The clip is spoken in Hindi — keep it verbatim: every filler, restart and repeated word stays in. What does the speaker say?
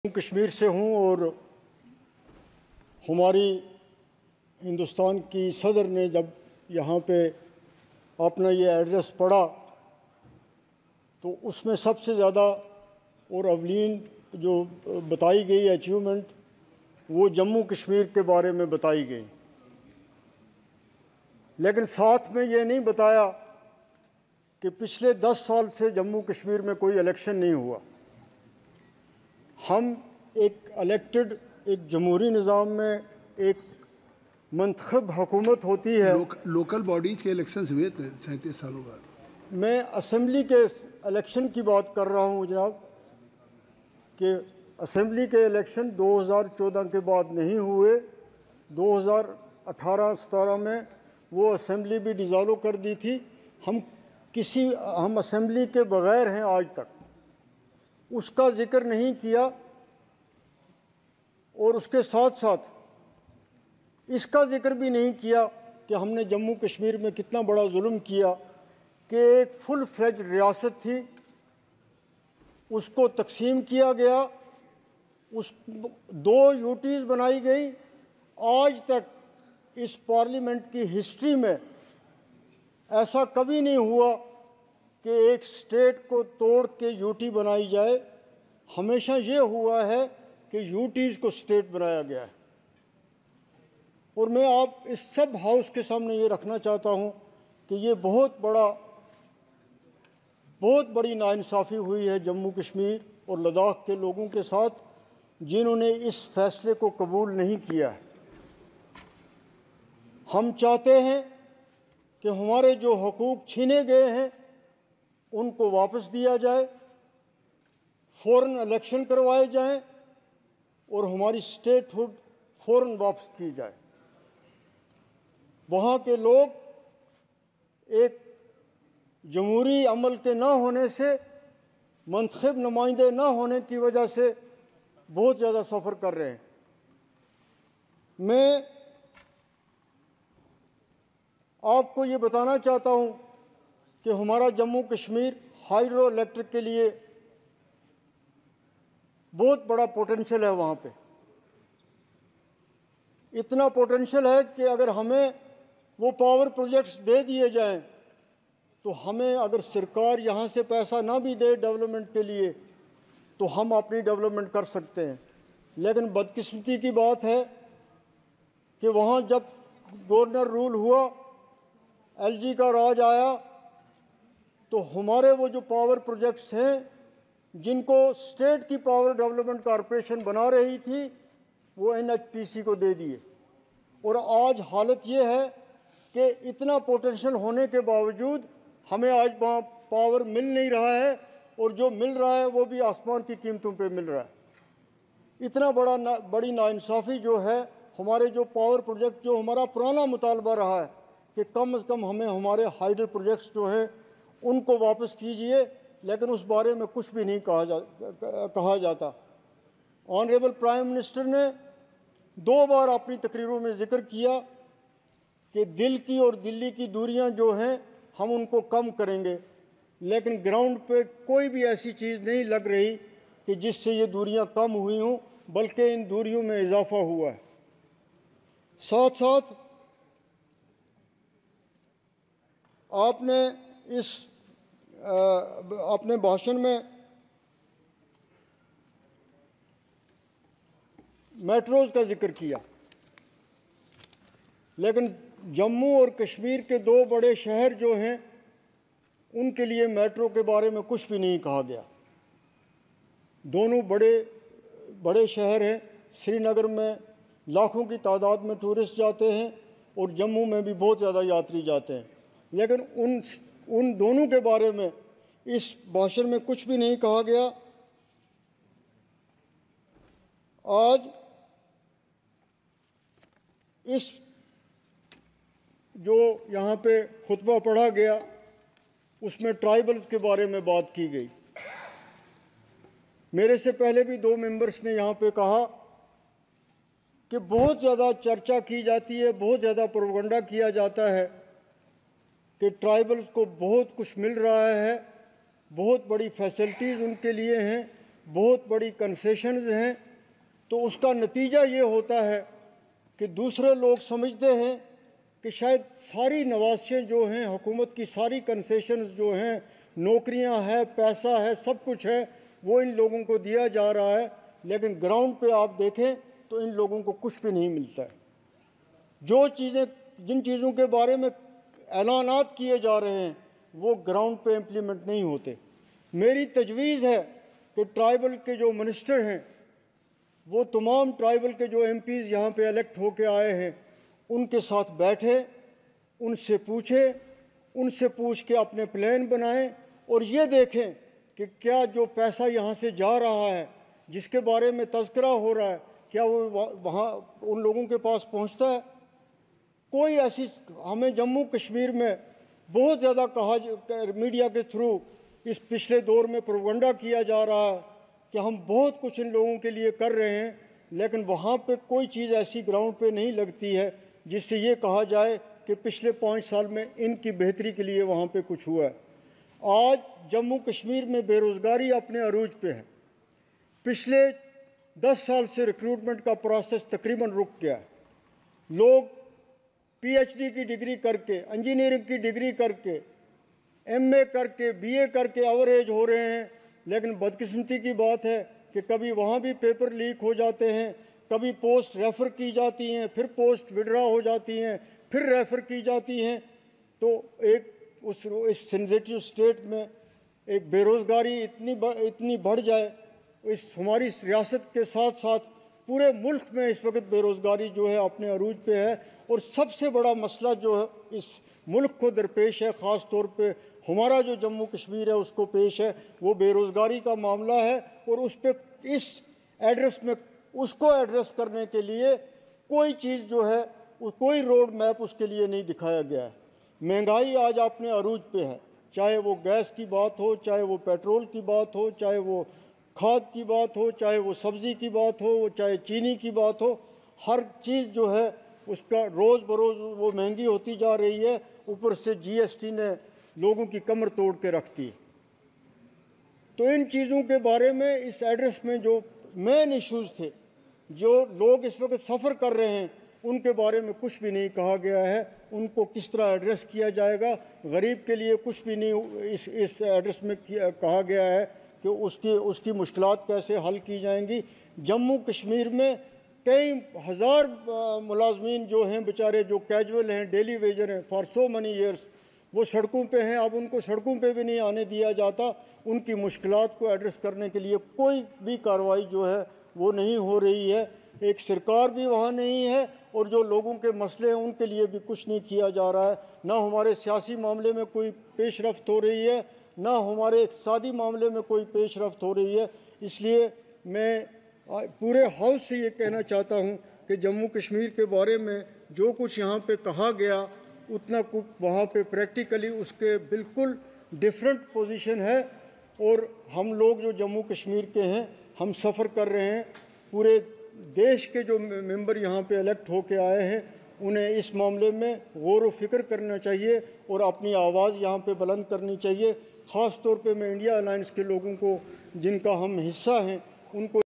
कश्मीर से हूँ और हमारी हिंदुस्तान की सदर ने जब यहाँ पे अपना ये एड्रेस पढ़ा तो उसमें सबसे ज़्यादा और अवलीन जो बताई गई अचीवमेंट वो जम्मू कश्मीर के बारे में बताई गई, लेकिन साथ में ये नहीं बताया कि पिछले दस साल से जम्मू कश्मीर में कोई इलेक्शन नहीं हुआ। हम एक इलेक्टेड एक जमहूरी निज़ाम में एक मंतखब हुकूमत होती है। लोक, लोकल बॉडीज़ के इलेक्शंस हुए थे सैंतीस सालों बाद। मैं असेंबली के इलेक्शन की बात कर रहा हूँ जनाब, कि असेंबली के इलेक्शन दो हज़ार चौदह के बाद नहीं हुए। दो हज़ार अठारह सतारह में वो असेंबली भी डिज़ोल्व कर दी थी। हम किसी हम असेंबली के बग़ैर हैं आज तक, उसका जिक्र नहीं किया। और उसके साथ साथ इसका जिक्र भी नहीं किया कि हमने जम्मू कश्मीर में कितना बड़ा जुल्म किया कि एक फुल फ्लेज रियासत थी, उसको तकसीम किया गया, उस दो यूटीज़ बनाई गई। आज तक इस पार्लियामेंट की हिस्ट्री में ऐसा कभी नहीं हुआ कि एक स्टेट को तोड़ के यूटी बनाई जाए। हमेशा ये हुआ है कि यूटीज़ को स्टेट बनाया गया है। और मैं आप इस सब हाउस के सामने ये रखना चाहता हूँ कि ये बहुत बड़ा बहुत बड़ी नाइंसाफ़ी हुई है जम्मू कश्मीर और लद्दाख के लोगों के साथ, जिन्होंने इस फैसले को कबूल नहीं किया है। हम चाहते हैं कि हमारे जो हकूक़ छीने गए हैं उनको वापस दिया जाए, फ़ौरन इलेक्शन करवाए जाएं और हमारी स्टेटहुड फ़ौरन वापस की जाए। वहाँ के लोग एक जमहूरी अमल के ना होने से, मंतखब नुमाइंदे ना होने की वजह से बहुत ज़्यादा सफ़र कर रहे हैं। मैं आपको ये बताना चाहता हूँ कि हमारा जम्मू कश्मीर हाइड्रो इलेक्ट्रिक के लिए बहुत बड़ा पोटेंशियल है। वहाँ पे इतना पोटेंशियल है कि अगर हमें वो पावर प्रोजेक्ट्स दे दिए जाएं तो हमें, अगर सरकार यहाँ से पैसा ना भी दे डेवलपमेंट के लिए, तो हम अपनी डेवलपमेंट कर सकते हैं। लेकिन बदकिस्मती की बात है कि वहाँ जब गवर्नर रूल हुआ, एलजी का राज आया, तो हमारे वो जो पावर प्रोजेक्ट्स हैं जिनको स्टेट की पावर डेवलपमेंट कॉरपोरेशन बना रही थी, वो एनएचपीसी को दे दिए। और आज हालत ये है कि इतना पोटेंशियल होने के बावजूद हमें आज वहाँ पावर मिल नहीं रहा है, और जो मिल रहा है वो भी आसमान की कीमतों पे मिल रहा है। इतना बड़ा ना, बड़ी नाइंसाफ़ी जो है, हमारे जो पावर प्रोजेक्ट, जो हमारा पुराना मुतालबा रहा है कि कम अज़ कम हमें हमारे हाइडल प्रोजेक्ट्स जो हैं उनको वापस कीजिए, लेकिन उस बारे में कुछ भी नहीं कहा जा कहा जाता। ऑनरेबल प्राइम मिनिस्टर ने दो बार अपनी तकरीरों में ज़िक्र किया कि दिल की और दिल्ली की दूरियां जो हैं हम उनको कम करेंगे, लेकिन ग्राउंड पे कोई भी ऐसी चीज़ नहीं लग रही कि जिससे ये दूरियां कम हुई हों, बल्कि इन दूरियों में इजाफा हुआ है। साथ साथ आपने इस अपने भाषण में मेट्रोज़ का जिक्र किया, लेकिन जम्मू और कश्मीर के दो बड़े शहर जो हैं उनके लिए मेट्रो के बारे में कुछ भी नहीं कहा गया। दोनों बड़े बड़े शहर हैं। श्रीनगर में लाखों की तादाद में टूरिस्ट जाते हैं और जम्मू में भी बहुत ज़्यादा यात्री जाते हैं, लेकिन उन उन दोनों के बारे में इस भाषण में कुछ भी नहीं कहा गया। आज इस जो यहाँ पे खुतबा पढ़ा गया उसमें ट्राइबल्स के बारे में बात की गई। मेरे से पहले भी दो मेंबर्स ने यहाँ पे कहा कि बहुत ज़्यादा चर्चा की जाती है, बहुत ज़्यादा प्रोपगेंडा किया जाता है कि ट्राइबल्स को बहुत कुछ मिल रहा है, बहुत बड़ी फैसिलिटीज़ उनके लिए हैं, बहुत बड़ी कंसेशंस हैं, तो उसका नतीजा ये होता है कि दूसरे लोग समझते हैं कि शायद सारी नवासियाँ जो हैं, हुकूमत की सारी कंसेशंस जो हैं, नौकरियां हैं, पैसा है, सब कुछ है, वो इन लोगों को दिया जा रहा है। लेकिन ग्राउंड पे आप देखें तो इन लोगों को कुछ भी नहीं मिलता है। जो चीज़ें, जिन चीज़ों के बारे में ऐलानात किए जा रहे हैं, वो ग्राउंड पे इम्प्लीमेंट नहीं होते। मेरी तजवीज़ है कि ट्राइबल के जो मिनिस्टर हैं, वो तमाम ट्राइबल के जो एम पीज़ यहाँ पर इलेक्ट होके आए हैं, उनके साथ बैठे, उनसे पूछे, उनसे पूछ के अपने प्लान बनाएं और ये देखें कि क्या जो पैसा यहाँ से जा रहा है, जिसके बारे में तज़किरा हो रहा है, क्या वो वहाँ उन लोगों के पास पहुँचता है? कोई ऐसी, हमें जम्मू कश्मीर में बहुत ज़्यादा कहा, मीडिया के थ्रू इस पिछले दौर में प्रोपगंडा किया जा रहा है कि हम बहुत कुछ इन लोगों के लिए कर रहे हैं, लेकिन वहाँ पे कोई चीज़ ऐसी ग्राउंड पे नहीं लगती है जिससे ये कहा जाए कि पिछले पाँच साल में इनकी बेहतरी के लिए वहाँ पे कुछ हुआ है। आज जम्मू कश्मीर में बेरोज़गारी अपने अरूज पे है। पिछले दस साल से रिक्रूटमेंट का प्रोसेस तकरीबन रुक गया है। लोग पीएचडी की डिग्री करके, इंजीनियरिंग की डिग्री करके, एमए करके, बीए करके एवरेज हो रहे हैं, लेकिन बदकिस्मती की बात है कि कभी वहाँ भी पेपर लीक हो जाते हैं, कभी पोस्ट रेफ़र की जाती हैं, फिर पोस्ट विड्रा हो जाती हैं, फिर रेफ़र की जाती हैं। तो एक उस इस सेंसिटिव स्टेट में एक बेरोज़गारी इतनी इतनी बढ़ जाए, इस हमारी रियासत के साथ साथ पूरे मुल्क में इस वक्त बेरोज़गारी जो है अपने अरूज पे है। और सबसे बड़ा मसला जो है इस मुल्क को दरपेश है, ख़ास तौर पे हमारा जो जम्मू कश्मीर है उसको पेश है, वो बेरोज़गारी का मामला है। और उस पर इस एड्रेस में उसको एड्रेस करने के लिए कोई चीज़ जो है, कोई रोड मैप उसके लिए नहीं दिखाया गया है। महंगाई आज अपने अरूज पे है, चाहे वो गैस की बात हो, चाहे वो पेट्रोल की बात हो, चाहे वो खाद की बात हो, चाहे वो सब्ज़ी की बात हो, चाहे चीनी की बात हो। हर चीज़ जो है उसका रोज़ बरोज़ वो महंगी होती जा रही है। ऊपर से जीएसटी ने लोगों की कमर तोड़ के रख दी। तो इन चीज़ों के बारे में इस एड्रेस में जो मेन इश्यूज़ थे, जो लोग इस वक्त सफ़र कर रहे हैं, उनके बारे में कुछ भी नहीं कहा गया है। उनको किस तरह एड्रेस किया जाएगा, गरीब के लिए कुछ भी नहीं इस इस एड्रेस में कहा गया है कि उसकी उसकी मुश्किलात कैसे हल की जाएंगी। जम्मू कश्मीर में कई हज़ार मुलाजमीन जो हैं बेचारे, जो कैजुअल हैं, डेली वेजर हैं, फॉर सो मनी ईयर्स वो सड़कों पे हैं। अब उनको सड़कों पे भी नहीं आने दिया जाता। उनकी मुश्किलात को एड्रेस करने के लिए कोई भी कार्रवाई जो है वो नहीं हो रही है। एक सरकार भी वहाँ नहीं है और जो लोगों के मसले हैं उनके लिए भी कुछ नहीं किया जा रहा है। ना हमारे सियासी मामले में कोई पेशरफ्त हो रही है, ना हमारे इक़्तिसादी मामले में कोई पेशरफ्त हो रही है। इसलिए मैं पूरे हाउस से ये कहना चाहता हूँ कि जम्मू कश्मीर के बारे में जो कुछ यहाँ पे कहा गया, उतना कुछ वहाँ पे प्रैक्टिकली उसके बिल्कुल डिफरेंट पोजीशन है। और हम लोग जो जम्मू कश्मीर के हैं, हम सफ़र कर रहे हैं। पूरे देश के जो मेंबर यहाँ पे इलेक्ट होके आए हैं, उन्हें इस मामले में गौर व फिक्र करना चाहिए और अपनी आवाज़ यहाँ पे बुलंद करनी चाहिए। ख़ास तौर पे मैं इंडिया अलायंस के लोगों को, जिनका हम हिस्सा हैं, उनको